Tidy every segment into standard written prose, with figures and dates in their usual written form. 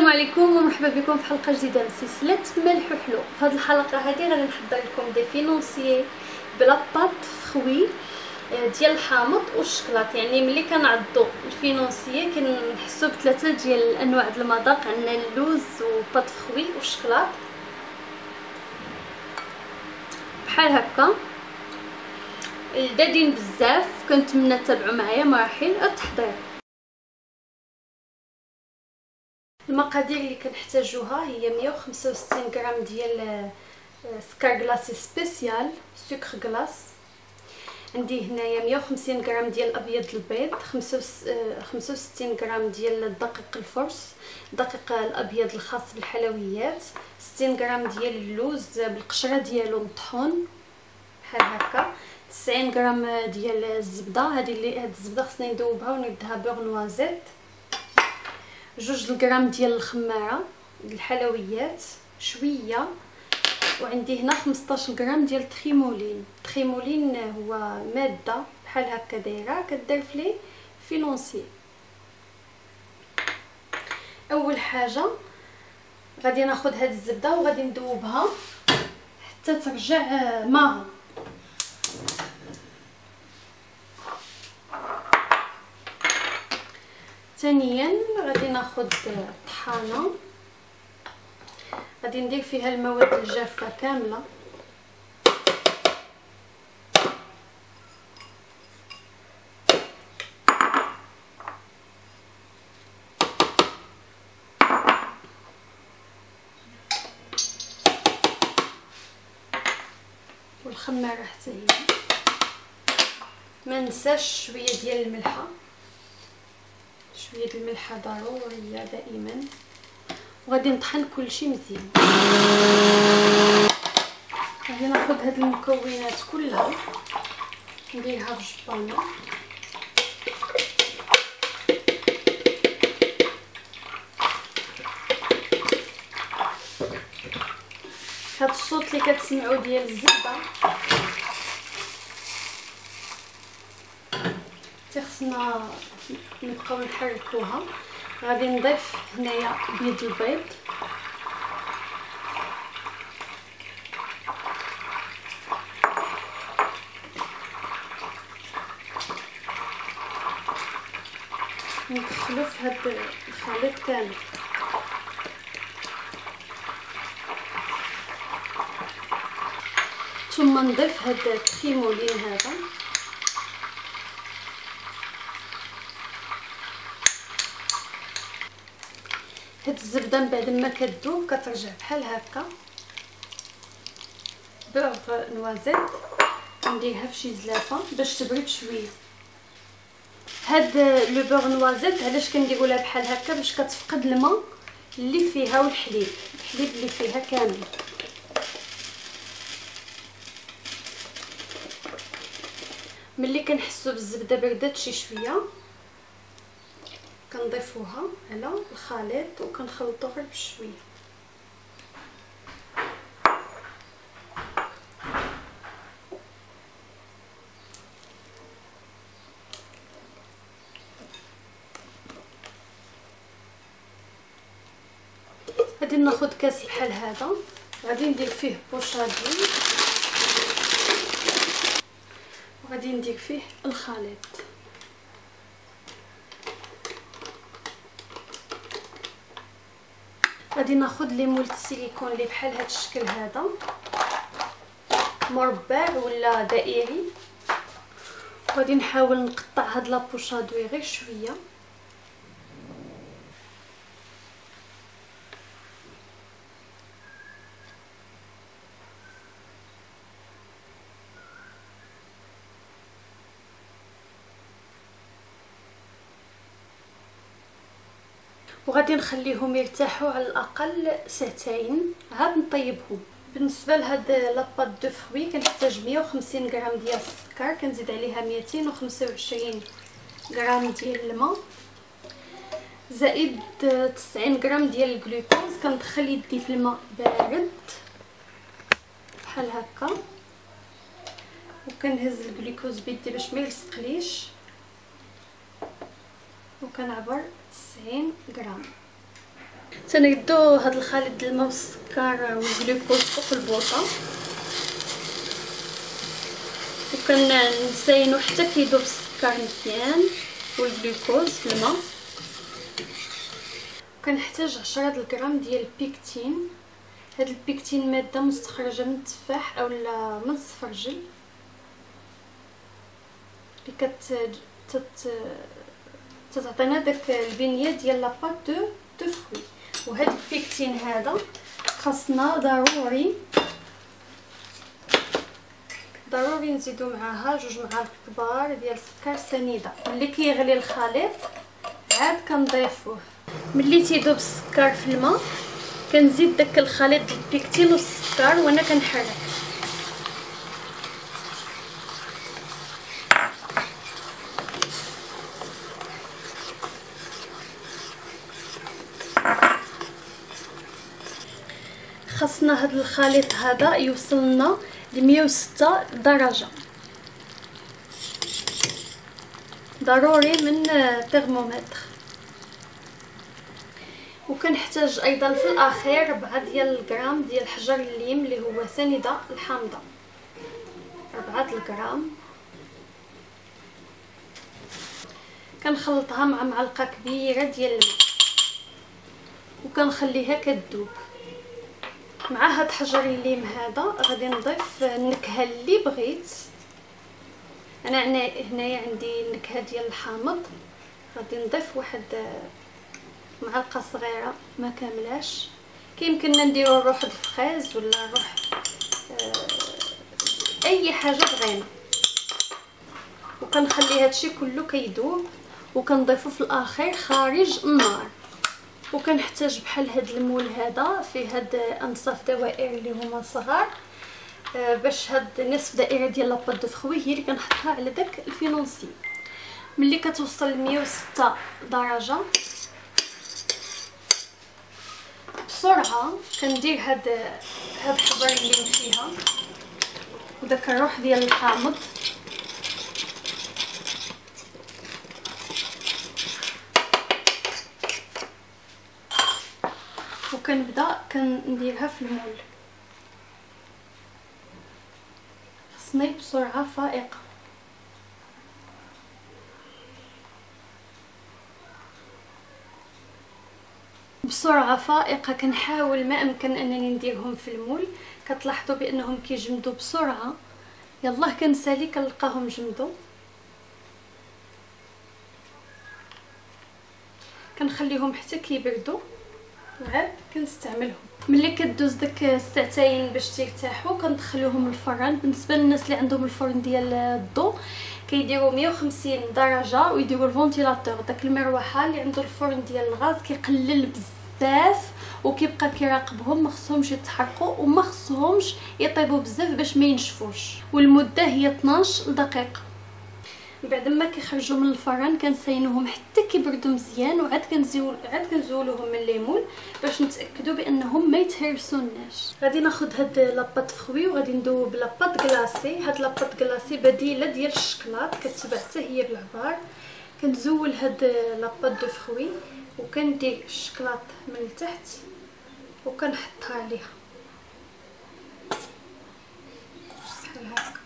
عليكم ومرحبا بكم في حلقه جديده من سلسله ملح وحلو. في هذه الحلقه هذه غادي نحضر لكم دي فينونسيي بلا بات فخوي ديال الحامض والشكلاط. يعني ملي كنعضوا الفينونسيي كنحسوا بثلاثه ديال الانواع ديال المذاق، عندنا اللوز وبات فخوي والشكلاط بحال هكا لذاذين بزاف. كنتمنى تتابعوا معايا مراحل التحضير. المقادير اللي كنحتاجوها هي 165 غرام ديال سكر كلاصي سبيسيال سكر كلاص، عندي هنايا 150 غرام ديال ابيض البيض، 65 غرام ديال الدقيق الفرص، الدقيق الابيض الخاص بالحلويات، 60 غرام ديال اللوز بالقشره ديالو مطحون بحال هكا، 90 غرام ديال الزبده. هاد الزبده خصني نذوبها ونبدها بوغ نوازيت، 2 غرام ديال الخماره الحلويات شويه، وعندي هنا 15 غرام ديال التريمولين. التريمولين هو ماده بحال هكا دايره كدير في لي فينونسي. اول حاجه غادي ناخذ هاد الزبده وغادي ندوبها حتى ترجع ماغ. ثانيا غادي ناخذ طحانه، غادي ندير فيها المواد الجافه كامله، والخماره حتى هي. ما ننساش شويه ديال الملحه، شويه الملحه ضروريه دائما، وغادي نطحن كلشي مزيان. غادي ناخذ هاد المكونات كلها نديرها في جبانه. هاد الصوت اللي كتسمعوا ديال الزبده خصنا نبقاو نحركوها. غادي نضيف هنايا بيض البيض، ندخلو في هاد الخليط كامل. ثم نضيف هاد التريمولين هذا، هاد الزبده من بعد ما كتذوب كترجع بحال هكا بوغ نوازيت. نديرها في شي زلافه باش تبرد شويه. هاد لو بوغ نوازيت علاش كنديروا لها بحال هكا؟ باش كتفقد الماء اللي فيها والحليب اللي فيها كامل. ملي كنحسوا بالزبده بردات شي شويه كنضيفوها على الخليط وكنخلطو غير بشويه. غادي ناخذ كاس بحال هذا، غادي ندير فيه بوشادي وغادي ندير فيه الخليط. غادي ناخذ لي مولد السيليكون اللي بحال هذا الشكل هذا، مربع ولا دائري، وغادي نحاول نقطع هاد لابوشادوي غير شويه. وغادي نخليهم يرتاحوا على الاقل ساعتين عاد نطيبهم. بالنسبه لهاد لاباط دو فروي كنحتاج 150 غرام ديال السكر، كنزيد عليها 225 غرام ديال الماء، زائد 90 غرام ديال الجلوكوز. كندخل يدي في الماء بارد بحال هكا وكنهز الجلوكوز بيدي باش ما يلصقليش، وكنعبر 90 غرام. تنردو هاد الخليط ديال الماء والسكر والجلوكوز فوق البوطه، وكنساينو حتى كيذوب السكر مزيان والجلوكوز في الماء. كنحتاج 10 غرام ديال البيكتين. هاد البيكتين ماده مستخرجه من التفاح اولا من السفرجل اللي تعطينا داك البنيه ديال لاباط دو فروي. وهاد البيكتين هذا خاصنا ضروري نزيدو معاها 2 معالق كبار ديال السكر سنيده. ملي كيغلي الخليط عاد كنضيفوه. ملي تيذوب السكر في الماء كنزيد داك الخليط ديال البيكتين والسكر وانا كنحرك. خاصنا هاد الخليط هذا يوصلنا ل 106 درجه، ضروري من ترمومتر. وكنحتاج ايضا في الاخير 4 غرام ديال حجر الليم اللي هو سنيده الحامضه، 4 غرام. كنخلطها مع معلقه كبيره ديال الماء وكنخليها كتذوب. مع هاد حجر الليم هذا غادي نضيف النكهه اللي بغيت. انا هنايا عندي النكهه ديال الحامض، غادي نضيف واحد معلقه صغيره ما كاملاش. كيمكننا نديرو روح الفخيز ولا روح اي حاجه بغينا. وكنخلي هادشي كله كيذوب وكنضيفو في الاخير خارج النار. وكنحتاج بحال هاد المول هذا فيه هاد انصاف دوائر اللي هما صغار، باش هاد نصف دائره ديال لاباط دو فروي هي اللي كنحطها على داك الفينونسي. ملي كتوصل ل 106 درجه بسرعه كندير هاد حجر الليم فيها وداك الروح ديال الحامض، وكنبدا كنديرها في المول. خصني بسرعه فائقه. بسرعه فائقه كنحاول ما امكن انني نديرهم في المول. كتلاحظوا بانهم كيجمدوا بسرعه، يلاه كنسالي كنلقاهم جمدوا. كنخليهم حتى كيبردوا وعاد كنستعملهم. ملي كدوز داك الساعتين باش ترتاحوا كندخلوهم للفران. بالنسبه للناس اللي عندهم الفرن ديال الضو كيديروا 150 درجه ويديروا الفونتيلاتور، داك المروحه اللي عنده الفرن ديال الغاز كيقلل بزاف وكيبقى كيراقبهم، ما خصهمش يتحرقوا وما خصهمش يطيبوا بزاف باش ما ينشفوش. والمده هي 12 دقيقه. بعد ما كيخرجوا من الفران كنساينوهم حتى كيبردوا مزيان وعاد كنزولوهم من الليمون باش نتاكدوا بانهم ما يتهرسوناش. غادي ناخذ هاد لاباط فروي وغادي ندوب لاباط كلاصي. هاد لاباط كلاصي بديله ديال الشكلاط كتباع حتى هي بالعبار. كنزول هاد لاباط دو فروي وكندير الشكلاط من التحت وكنحطها عليها بحال هكا.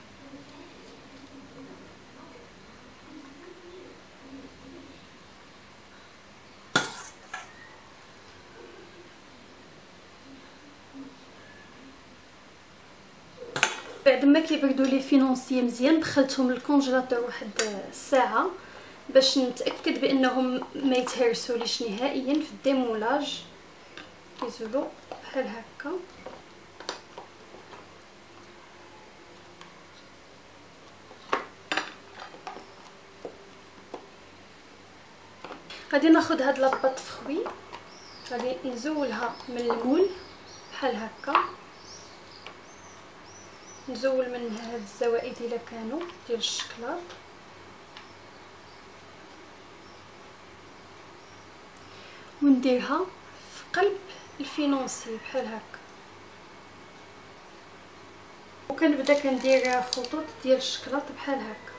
بعد ما كيبردوا لي فينونسي مزيان دخلتهم للكونجيلاتور واحد الساعه باش نتاكد بانهم ما يتهرسوليش نهائيا في الديمولاج. كيزولوا بحال هكا. غادي ناخذ هاد لاباط فخوي غادي نزولها من المول بحال هكا. نزول منها هاد الزوائد الا كانوا ديال الشكلاط ونديرها في قلب الفينونسي بحال هكا. وكنبدا كندير خطوط ديال الشكلاط بحال هكا.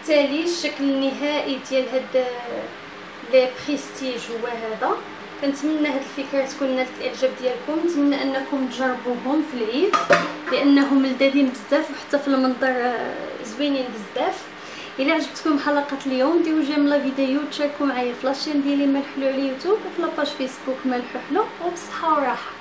وبالتالي الشكل النهائي ديال هاد لي بريستيج هو هذا. كنتمنى هاد الفكره تكون نالت الاعجاب ديالكم، نتمنى انكم تجربوهم في العيد لانهم لذاذين بزاف وحتى في المنظر زوينين بزاف. الى عجبتكم حلقه اليوم ديروا جيم لا فيديو وتشاركوا معايا في لاشين ديالي ملح حلو على يوتيوب وفي لاباج فيسبوك ملح حلو، وبصحه وراحه.